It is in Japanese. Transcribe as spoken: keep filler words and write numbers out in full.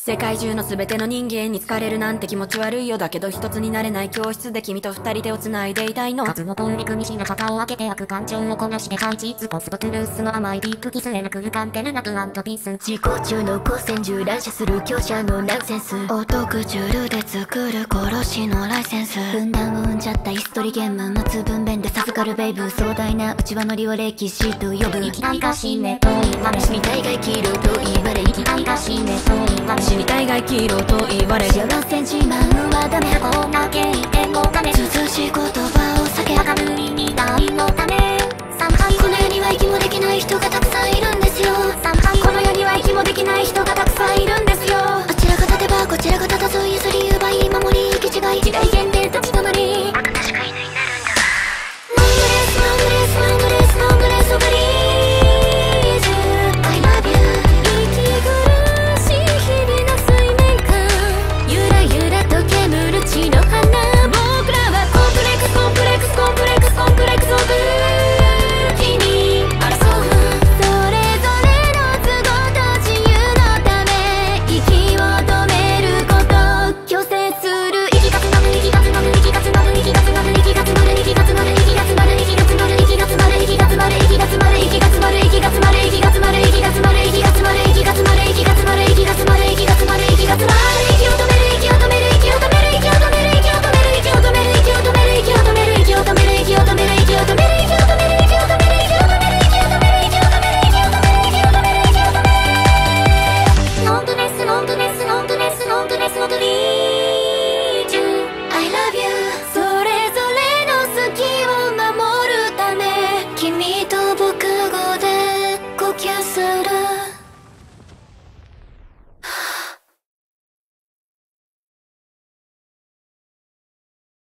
世界中の全ての人間に疲れるなんて気持ち悪いよ。だけど一つになれない教室で君と二人手を繋いでいたいの。 数の通り組みしな肩を開けて悪感情をこなして配置スポスポトゥルースの甘いビッグキスへなく浮かんでるラブ&ピース。 自己中の光線銃乱射する強者のナンセンス。オトクチュールで作る殺しのライセンス。分断を生んじゃったイストリゲーム持つ分娩で授かるベイブ。壮大な内輪乗りを歴史と呼ぶ。 生きがいが死ねと言われ死にたいが生きろと言われ生きがいが死ねと言われ死にたいが生きろと言われ幸せ自慢はダメ。 こんな経験を